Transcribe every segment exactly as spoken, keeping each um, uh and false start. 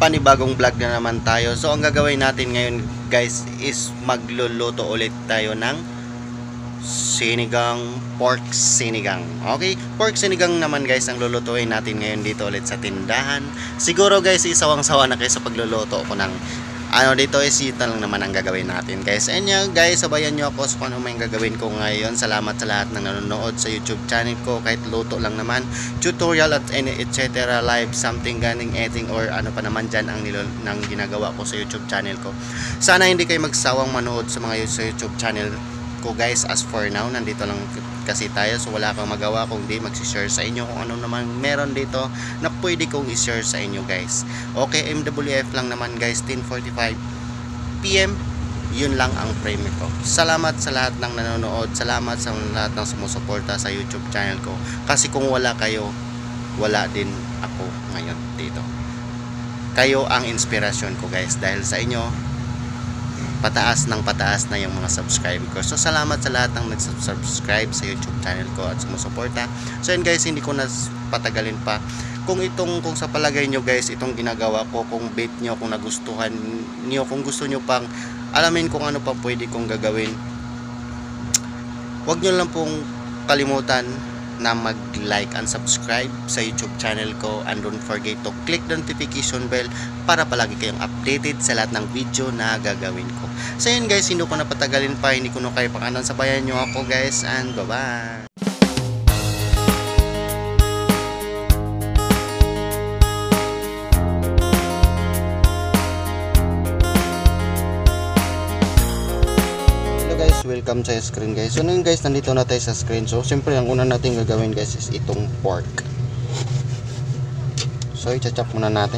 panibagong vlog na naman tayo. So ang gagawin natin ngayon guys is magluluto ulit tayo ng sinigang, pork sinigang. Okay, pork sinigang naman guys ang lulutuin natin ngayon dito ulit sa tindahan. Siguro guys isawang-sawa na kayo sa pagluluto ko ng ano dito, is ito lang naman ang gagawin natin guys. And yan guys, sabayan nyo ako sa kung ano may gagawin ko ngayon. Salamat sa lahat ng nanonood sa YouTube channel ko, kahit luto lang naman, tutorial at et cetera live something ganing editing or ano pa naman dyan ang nilo, ng ginagawa ko sa YouTube channel ko. Sana hindi kayo magsawang manood sa mga sa YouTube channel ko guys. As for now, nandito lang kasi tayo, so wala kang magawa kung di magsishare sa inyo kung ano naman meron dito na pwede kong i-share sa inyo guys. Okay, M W F lang naman guys, ten forty-five p m yun lang ang frame ko. Salamat sa lahat ng nanonood, salamat sa lahat ng sumusuporta sa YouTube channel ko, kasi kung wala kayo, wala din ako ngayon dito. Kayo ang inspirasyon ko guys, dahil sa inyo pataas ng pataas na yung mga subscribe ko. So salamat sa lahat ng nag-subscribe sa YouTube channel ko at sumusuporta. So yun guys, hindi ko na patagalin pa. Kung itong, kung sa palagay nyo guys, itong ginagawa ko, kung bait nyo, kung nagustuhan nyo, kung gusto nyo pang alamin kung ano pa pwede kong gagawin, wag nyo lang pong kalimutan na mag-like and subscribe sa YouTube channel ko, and don't forget to click the notification bell para palagi kayong updated sa lahat ng video na gagawin ko. So yun guys, hindi ko na patagalin pa, hindi ko na kayo pakanan, sabayan nyo ako guys, and bye bye. Welcome sa screen guys. So ngayon guys, nandito na tayo sa screen. So siyempre ang una natin gagawin guys is itong pork. So i-chop muna natin.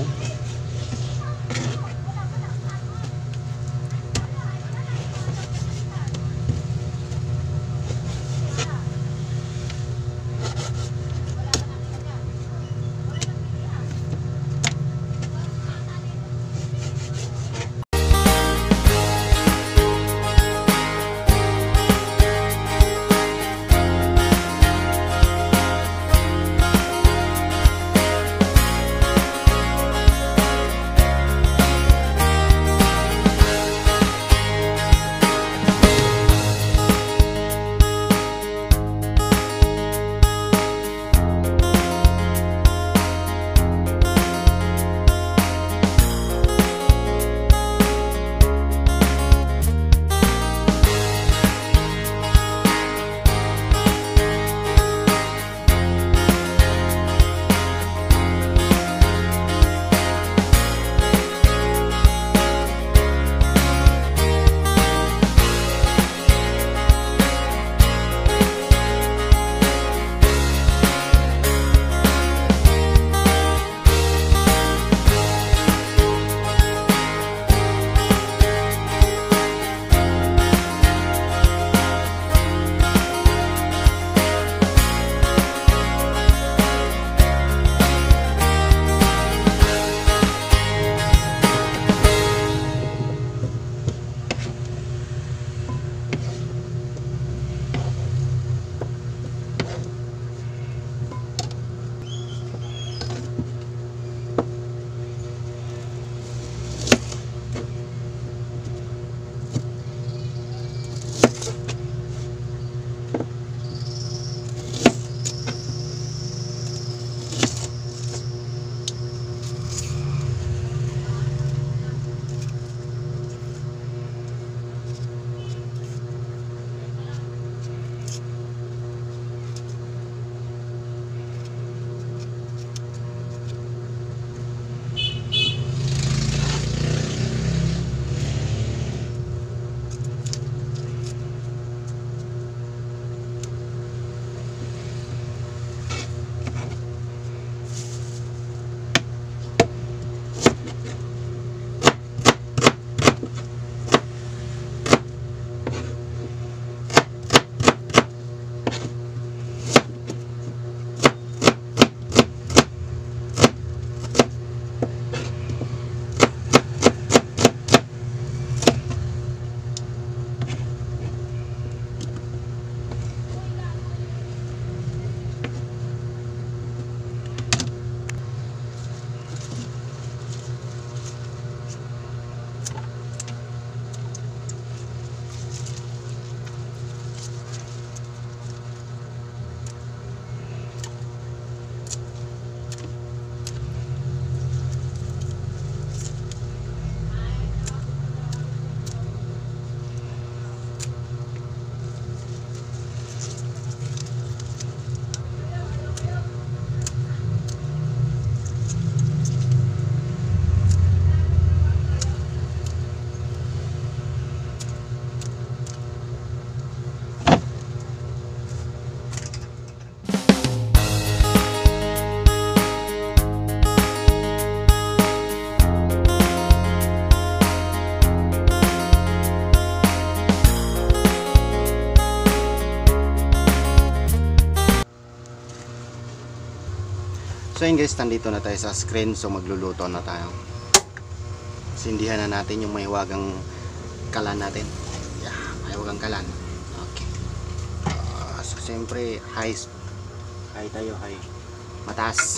So yun guys, nandito na tayo sa screen. So magluluto na tayo. Sindihan na natin yung mahiwagang kalan natin. Yeah, mahiwagang kalan. Okay. Uh, so siyempre, high. High tayo, high. Mataas.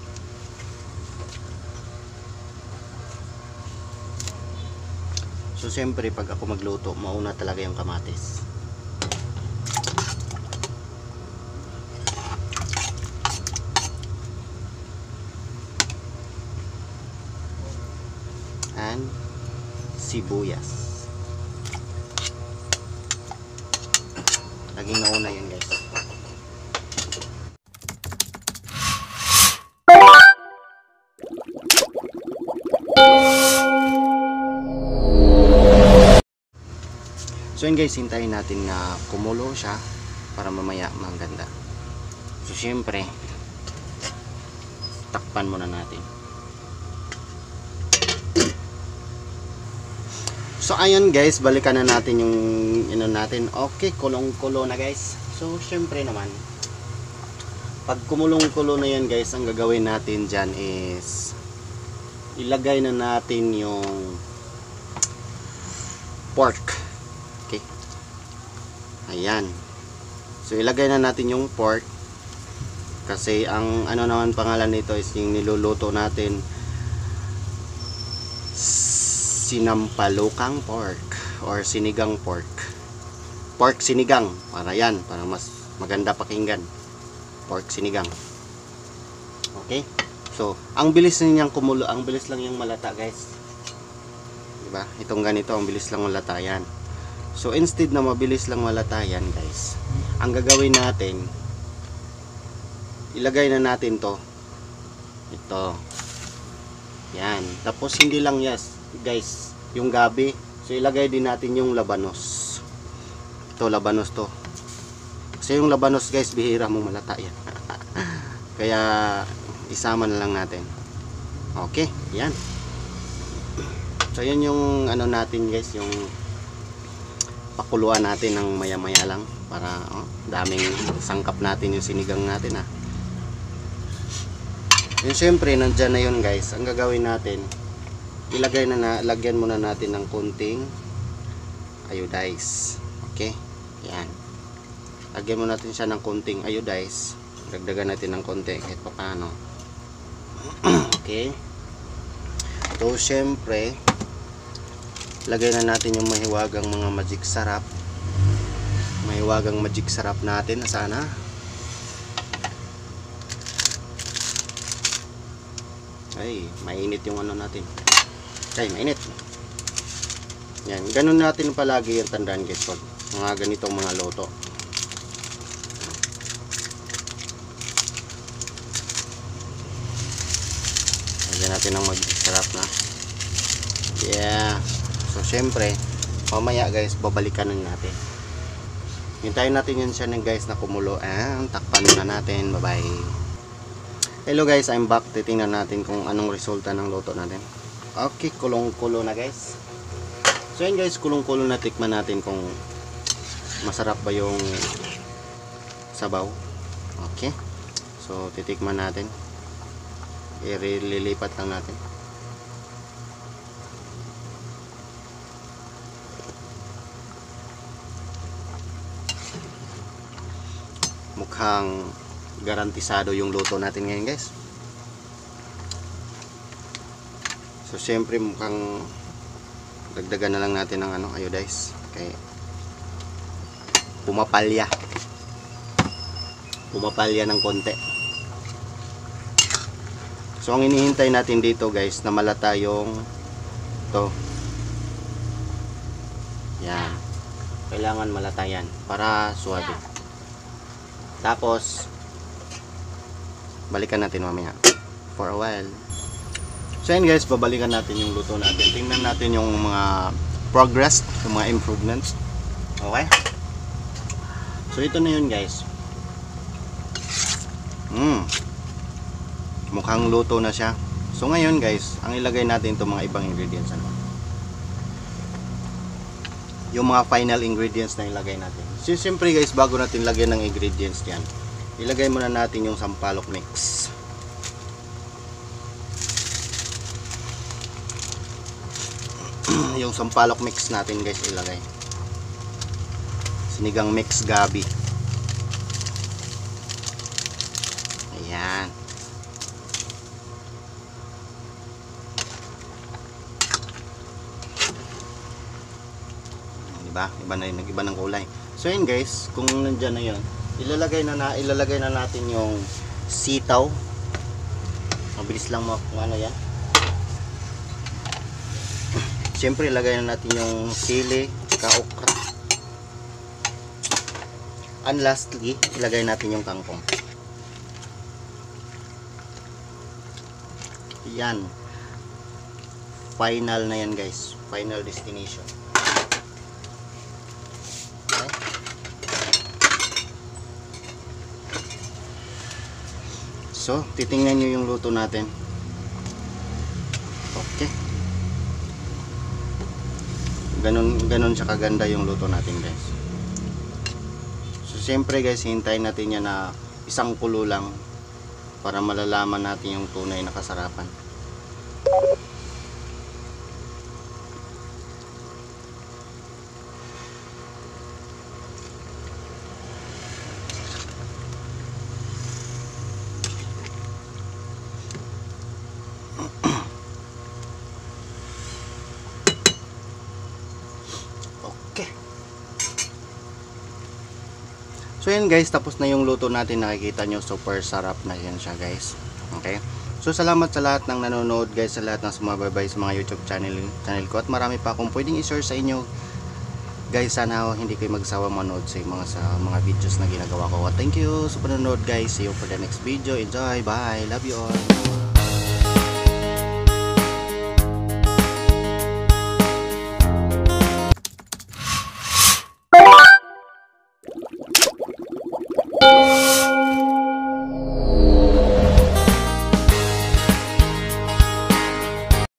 So siyempre, pag ako magluto, mauna talaga yung kamatis. And sibuyas. Laging nauna yan guys. So yun guys, hintayin natin na kumulo siya para mamaya maganda. So syempre, takpan muna natin. So ayun guys, balikan na natin yung ino natin. Okay, kulong-kulo na guys. So syempre naman, pag kumulong-kulo na yan guys, ang gagawin natin dyan is ilagay na natin yung pork. Okay. Ayan. So ilagay na natin yung pork. Kasi ang ano naman pangalan nito is yung niluluto natin, sinampalukang pork or sinigang pork. Pork sinigang. Para yan. Para mas maganda pakinggan. Pork sinigang. Okay. So, ang bilis niyang kumulo. Ang bilis lang yung malata guys. Diba? Itong ganito. Ang bilis lang malata yan. So, instead na mabilis lang malata yan guys, ang gagawin natin, ilagay na natin to. Ito. Yan. Tapos, hindi lang yes guys, yung gabi. So ilagay din natin yung labanos. Ito labanos to. Kasi yung labanos guys, bihira mong malata yan. Kaya isama na lang natin. Okay, yan. So yun yung ano natin guys, yung pakuluan natin ng maya maya lang para oh, daming sangkap natin yung sinigang natin ha. Yun syempre, nandyan na yun guys. Ang gagawin natin, ilagay na, na lagyan muna natin ng kunting iodize. Okay? Yan. Lagyan muna natin siya ng kunting iodize. Dagdagan natin ng konti kahit pa paano. Okay? So, syempre, lagay na natin yung mahiwagang mga magic sarap. Mahiwagang magic sarap natin. Sana. Ay, mainit yung ano natin. Ay, mainit. Yan, ganun natin palagi yung tandaan guys pag mga ganitong mga loto. Lagyan natin ng mag-sarap na. Yeah. So, syempre, mamaya guys, babalikan natin. Hintayin natin yun siya ng guys na kumulo. And, takpan na natin. Bye-bye. Hello guys, I'm back. Titingnan natin kung anong resulta ng loto natin. Okay, kulong-kulo na guys. So yun guys, kulong-kulo na, tikman natin kung masarap ba yung sabaw. Okay. So titikman natin. Ililipat lang natin. Mukhang garantisado yung luto natin ngayon guys. So syempre mukhang dagdagan na lang natin ng ano, iodize. Okay. Pumapalya. Pumapalya ng konti. So ang inihintay natin dito guys, na malata yung to. Yan. Kailangan malata yan para suwabe. Tapos balikan natin mamaya for a while. So yun guys, babalikan natin yung luto natin. Tingnan natin yung mga progress, yung mga improvements. Okay? So ito na yun guys. Mm. Mukhang luto na siya. So ngayon guys, ang ilagay natin itong mga ibang ingredients. Ano? Yung mga final ingredients na ilagay natin. So siyempre guys, bago natin lagyan ng ingredients yan, ilagay muna natin yung sampalok mix. yung sampalok mix natin guys ilagay. Sinigang mix gabi. Ayan. Diba? Iba na yun, nag-iba ng kulay. So yun guys, kung nandyan na yun, ilalagay na, na ilalagay na natin yung sitaw. Mabilis lang mo kung ano yan. Siyempre ilagay na natin yung sili, okra. And lastly, ilagay natin yung kangkong. Yan. Final na yan guys. Final destination. Okay. So, titingnan nyo yung luto natin. Okay. Ganun, ganun siya kaganda yung luto natin guys. Siyempre guys, hintayin natin yan na isang kulo lang para malalaman natin yung tunay na kasarapan. Okay. So yan guys, tapos na yung luto natin. Nakikita nyo, super sarap na yan siya guys. Okay. So salamat sa lahat ng nanonood guys, sa lahat ng sumababay sa mga YouTube channel, channel ko. At marami pa akong pwedeng i-share sa inyo guys. Sana hindi kayo magsawa manood sa mga, sa mga videos na ginagawa ko. Thank you sa panonood guys. See you for the next video. Enjoy. Bye. Love you all.